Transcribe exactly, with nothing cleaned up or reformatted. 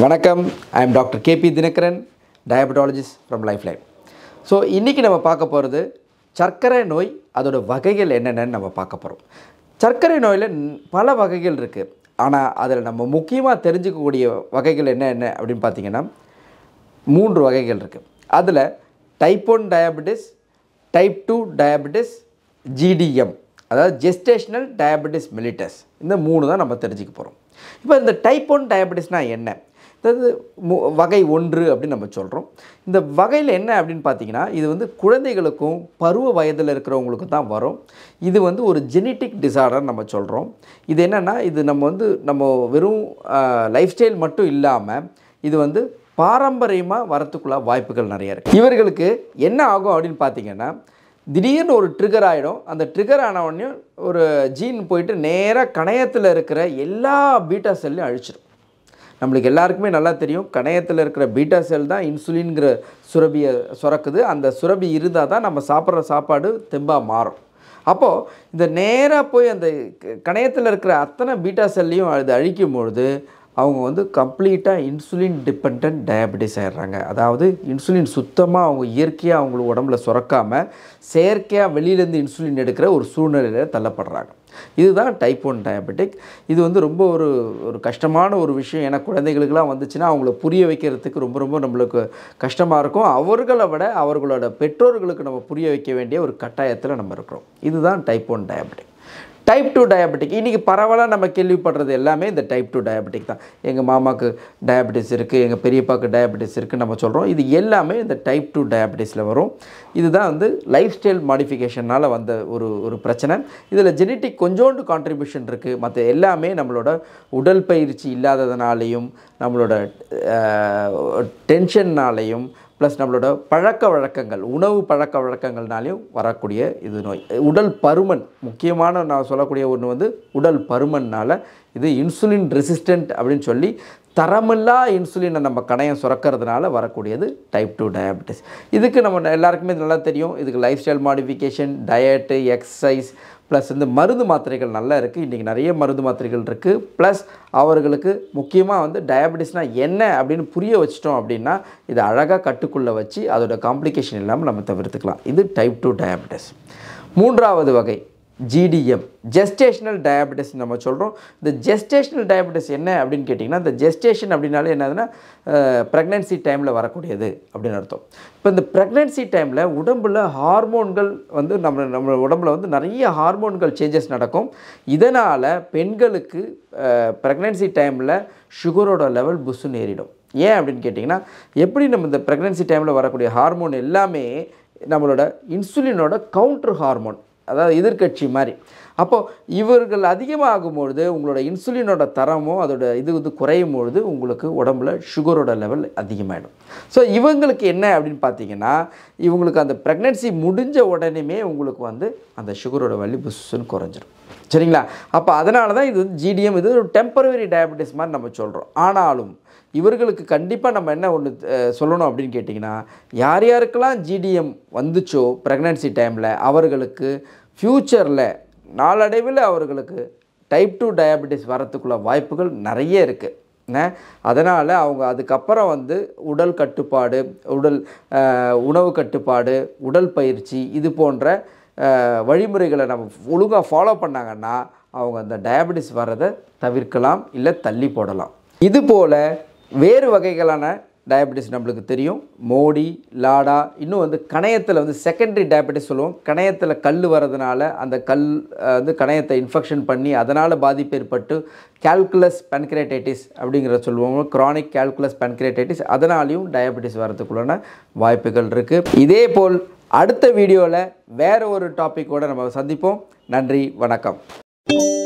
வணக்கம், I am doctor K P Dinakaran, diabetologist from Lifeline. So இன்றைக்கி நம்ம பார்க்க போகிறது சர்க்கரை நோய், அதோட வகைகள் என்னென்னு நம்ம பார்க்க போகிறோம். சர்க்கரை நோயில் பல வகைகள் இருக்குது. ஆனால் அதில் நம்ம முக்கியமாக தெரிஞ்சுக்கக்கூடிய வகைகள் என்ன என்ன அப்படின்னு பார்த்திங்கன்னா மூன்று வகைகள் இருக்குது. அதில் type one diabetes, type two diabetes, GDM, அதாவது ஜெஸ்டேஷனல் டயபெட்டிஸ் மெலிட்டஸ், இந்த மூணு தான் நம்ம தெரிஞ்சுக்க போகிறோம். இப்போ இந்த டைப் ஒன் டயபெட்டிஸ்னால் என்ன, அதாவது வகை ஒன்று அப்படின்னு நம்ம சொல்கிறோம். இந்த வகையில் என்ன அப்படின்னு பார்த்தீங்கன்னா, இது வந்து குழந்தைகளுக்கும் பருவ வயதில் இருக்கிறவங்களுக்கும் தான் வரும். இது வந்து ஒரு ஜெனட்டிக் டிசார்டர் நம்ம சொல்கிறோம். இது என்னென்னா, இது நம்ம வந்து நம்ம வெறும் லைஃப் ஸ்டைல் மட்டும் இல்லாமல் இது வந்து பாரம்பரியமாக வரத்துக்குள்ள வாய்ப்புகள் நிறைய இருக்குது. இவர்களுக்கு என்ன ஆகும் அப்படின்னு பார்த்தீங்கன்னா, திடீர்னு ஒரு ட்ரிகர் ஆகிடும். அந்த ட்ரிகர் ஆன உடனே ஒரு ஜீன் போயிட்டு நேராக கணையத்தில் இருக்கிற எல்லா பீட்டா செல்லையும் அழிச்சிடும். நம்மளுக்கு எல்லாருக்குமே நல்லா தெரியும், கணையத்தில் இருக்கிற பீட்டா செல் தான் இன்சுலின்கிற சுரபியை சுரக்குது. அந்த சுரபி இருந்தால் தான் நம்ம சாப்பிட்ற சாப்பாடு தெம்பாக மாறும். அப்போது இந்த நேராக போய் அந்த கணையத்தில் இருக்கிற அத்தனை பீட்டா செல்லையும் அது அழிக்கும் பொழுது அவங்க வந்து கம்ப்ளீட்டாக இன்சுலின் டிபெண்ட் டயபெட்டிஸ் ஆகிடுறாங்க. அதாவது இன்சுலின் சுத்தமாக அவங்க இயற்கையாக அவங்களுக்கு உடம்புல சுரக்காமல் செயற்கையாக வெளியிலேருந்து இன்சுலின் எடுக்கிற ஒரு சூழ்நிலையில் தள்ளப்படுறாங்க. இதுதான் டைப் ஒன் டயபெட்டிக். இது வந்து ரொம்ப ஒரு ஒரு கஷ்டமான ஒரு விஷயம். ஏன்னா குழந்தைகளுக்கெல்லாம் வந்துச்சுன்னா அவங்கள புரிய வைக்கிறதுக்கு ரொம்ப ரொம்ப நம்மளுக்கு கஷ்டமாக இருக்கும். அவர்களை விட அவர்களோட பெற்றோர்களுக்கு நம்ம புரிய வைக்க வேண்டிய ஒரு கட்டாயத்தில் நம்ம இருக்கிறோம். இதுதான் type one diabetic. Type two diabetic இன்றைக்கி பரவலாக நம்ம கேள்விப்படுறது எல்லாமே இந்த டைப் டூ டயபெட்டிக் தான். எங்கள் மாமாவுக்கு டயபெட்டிஸ் இருக்குது, எங்கள் பெரியப்பாவுக்கு டயபெட்டிஸ் இருக்குதுன்னு நம்ம சொல்கிறோம். இது எல்லாமே இந்த டைப் டூ டயபெட்டிஸில் வரும். இதுதான் வந்து லைஃப் ஸ்டைல் மாடிஃபிகேஷனால் வந்த ஒரு ஒரு பிரச்சனை. இதில் ஜெனட்டிக் கொஞ்சோண்டு கான்ட்ரிபியூஷன் இருக்குது. மற்ற எல்லாமே நம்மளோட உடல் பயிற்சி இல்லாததுனாலையும் நம்மளோட டென்ஷன்னாலையும் ப்ளஸ் நம்மளோட பழக்க வழக்கங்கள், உணவு பழக்க வழக்கங்கள்னாலையும் வரக்கூடிய இது நோய். உடல் பருமன் முக்கியமான நான் சொல்லக்கூடிய ஒன்று வந்து உடல் பருமன்னால் இது இன்சுலின் ரெசிஸ்டண்ட் அப்படின்னு சொல்லி தரமில்லா இன்சுலினை நம்ம கணையம் சுரக்கிறதுனால வரக்கூடியது டைப் டூ டயபெட்டிஸ். இதுக்கு நம்ம எல்லாருக்குமே நல்லா தெரியும். இதுக்கு life style modification, diet, exercise plus இந்த மருந்து மாத்திரைகள் நல்லா இருக்குது. இன்றைக்கி நிறைய மருந்து மாத்திரைகள் இருக்குது. ப்ளஸ் அவர்களுக்கு முக்கியமாக வந்து டயபெட்டிஸ்னால் என்ன அப்படின்னு புரிய வச்சிட்டோம் அப்படின்னா இதை அழகாக கட்டுக்குள்ளே வச்சு அதோட காம்ப்ளிகேஷன் இல்லாமல் நம்ம தவிர்த்துக்கலாம். இது டைப் டூ டயபெட்டிஸ். மூன்றாவது வகை ஜிடிஎம், ஜெஸ்டேஷனல் டயபெட்டிஸ் நம்ம சொல்கிறோம். இந்த ஜெஸ்டேஷனல் டயபெட்டிஸ் என்ன அப்படின்னு கேட்டிங்கன்னா, இந்த ஜெஸ்டேஷன் அப்படின்னாலே என்னதுன்னா ப்ரெக்னென்சி டைமில் வரக்கூடியது அப்படின்னு அர்த்தம். இப்போ இந்த ப்ரெக்னென்சி டைமில் உடம்பில் ஹார்மோன்கள் வந்து நம்ம நம்ம உடம்பில் வந்து நிறைய ஹார்மோன்கள் சேஞ்சஸ் நடக்கும். இதனால் பெண்களுக்கு ப்ரெக்னென்சி டைமில் சுகரோட லெவல் புஷ்ஷுன்னு ஏறிடும். ஏன் அப்படின்னு கேட்டிங்கன்னா, எப்படி நம்ம இந்த ப்ரெக்னென்சி டைமில் வரக்கூடிய ஹார்மோன் எல்லாமே நம்மளோட இன்சுலினோட கவுண்டர் ஹார்மோன், அதாவது எதிர்கட்சி மாதிரி. அப்போது இவர்கள் அதிகமாகும்பொழுது உங்களோட இன்சுலினோட தரமோ அதோட இது வந்து குறையும் பொழுது உங்களுக்கு உடம்புல சுகரோட லெவல் அதிகமாகிடும். ஸோ இவங்களுக்கு என்ன அப்படின்னு பார்த்தீங்கன்னா, இவங்களுக்கு அந்த ப்ரெக்னென்சி முடிஞ்ச உடனேமே உங்களுக்கு வந்து அந்த சுகரோட வலி புஷ்ஷுன்னு குறைஞ்சிரும். சரிங்களா? அப்போ அதனால தான் இது வந்து ஜிடிஎம், இது ஒரு டெம்பரவரி டயபெட்டிஸ் மாதிரி நம்ம சொல்கிறோம். ஆனாலும் இவர்களுக்கு கண்டிப்பாக நம்ம என்ன ஒன்று சொல்லணும் அப்படின்னு கேட்டிங்கன்னா, யார் யாருக்கெல்லாம் ஜிடிஎம் வந்துச்சோ ப்ரெக்னென்சி டைமில் அவர்களுக்கு ஃப்யூச்சரில் நாளடைவில் அவர்களுக்கு டைப் டூ டயபெட்டிஸ் வரத்துக்குள்ள வாய்ப்புகள் நிறைய இருக்குது. அதனால் அவங்க அதுக்கப்புறம் வந்து உடல் கட்டுப்பாடு, உடல் உணவு கட்டுப்பாடு, உடல் பயிற்சி இது போன்ற வழிமுறைகளை நம்ம ஒழுங்காக ஃபாலோ பண்ணாங்கன்னா அவங்க அந்த டயபெட்டிஸ் வர்றதை தவிர்க்கலாம், இல்லை தள்ளி போடலாம். இதுபோல் வேறு வகைகளான டயபெட்டிஸ் நம்மளுக்கு தெரியும். மோடி, லாடா, இன்னும் வந்து கணையத்தில் வந்து செகண்டரி டயபெட்டிஸ் சொல்லுவோம். கணையத்தில் கல் வரதுனால அந்த கல் வந்து கணையத்தை இன்ஃபெக்ஷன் பண்ணி அதனால் பாதிப்பு ஏற்பட்டு கால்குலஸ் பன்கிரேட்டைட்டிஸ் அப்படிங்கிற சொல்லுவோம், க்ரானிக் கால்குலஸ் பன்கிரேட்டைட்டிஸ், அதனாலையும் டயபெட்டிஸ் வரதுக்குள்ளான வாய்ப்புகள் இருக்குது. இதே போல் அடுத்த வீடியோவில் வேறு ஒரு டாப்பிக்கோடு நம்ம சந்திப்போம். நன்றி, வணக்கம்.